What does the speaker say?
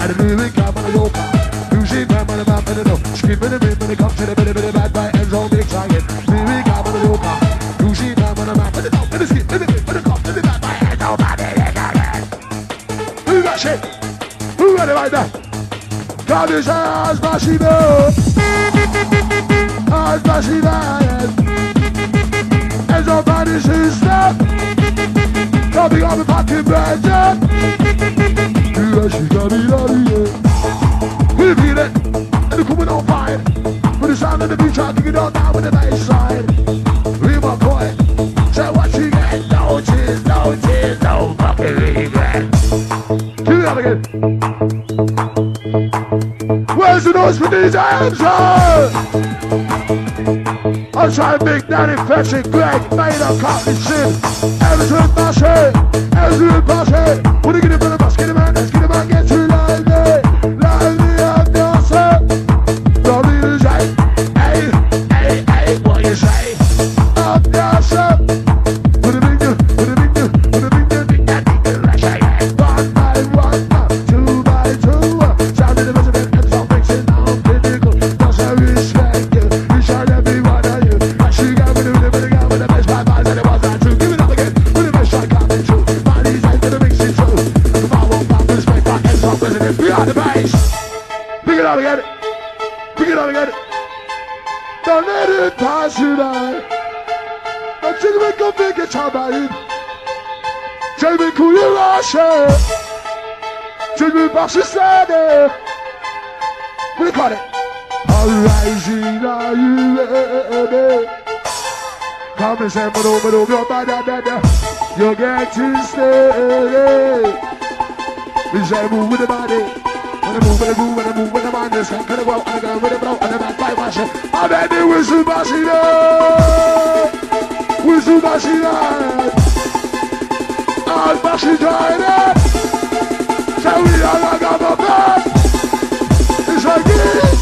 And the moving camera on your car. Music man on the map and the no. Skipping the beat when it comes to the bit bad by Enzo Big Tiger. Moving camera on your car. Music man on the map and the no. And the skip in the bit when it comes to the bad by Enzo Big. Who got shit? Who got it right there? God is as Bashimo. As Bashimo. Enzo Badi's his step. Coming on the fucking bed, yeah, she got me on the we feel it, and the coming on fire. With the sound of the beach, I dig it all down with the bass side. We my boy, say what she get. No tears, no fucking regret. Do that again. Where's the noise for these hands? I'm trying to make that infection Greg, made up cotton shit. Everton Bashe, wanna get him in the bus, get him out, let's get him out, get you lively up your son. Don't need to say, hey, what you say? Up your son. Put a big do, big that say. One by one, two by two. Sound of the resident, and some fixing now, critical. Does I respect you? You shall every one of you. I should go with the best by minds, and it was not true. Give it up again, with the best shot coming true. Bodies ain't gonna mix it true. If I won't find respect, my hands are president. Behind the bass. Pick it up again. Pick it up again. Don't let it pass you by. Don't you make a big guitar by it. Jamie Koulibaly. Jamie Bassistade. What do you call it? Rising, are you ready? Come and say, but your body, you're getting steady. We say, move with the body. When I move, when the mind is going to go, and I go with the blow, and the back by my shit. I'm ready with Subashida. With Subashida. I'm Bashida. So we are like a bad. It's like this.